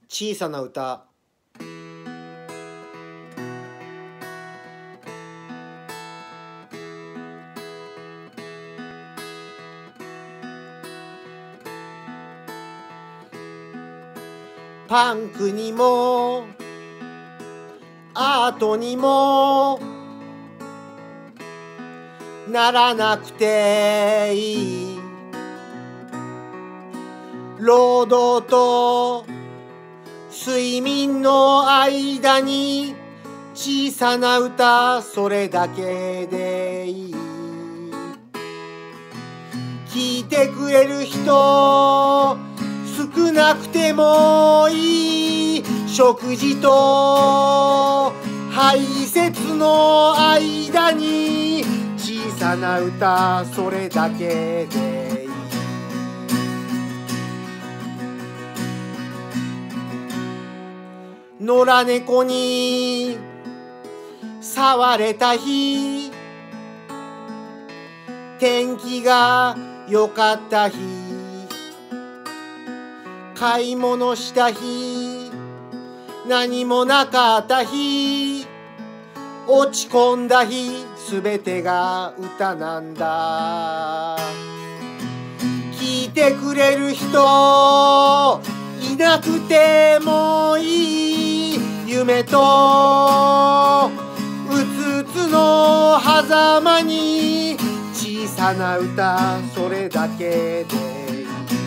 小さな歌。パンクにもアートにもならなくていい。労働と睡眠の間に小さな歌、それだけでいい。聞いてくれる人少なくてもいい。食事と排泄の間に小さな歌、それだけでいい。野良猫に触れた日、天気が良かった日、買い物した日、何もなかった日、落ち込んだ日、すべてが歌なんだ。聞いてくれる人いなくてもいい。夢とうつうつの狭間に小さな歌、それだけでいい。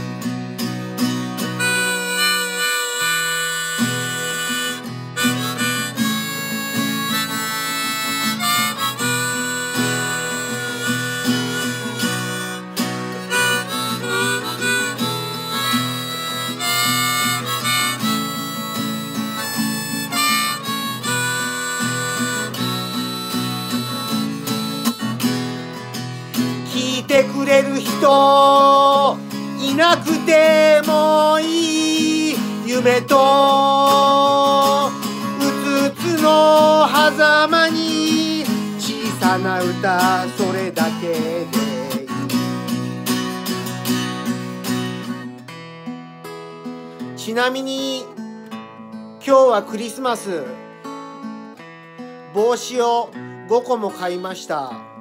聞いてくれる人いなくてもいい。夢とうつうつの狭間に小さな歌、それだけでいい。ちなみに今日はクリスマス。帽子を5個も買いました。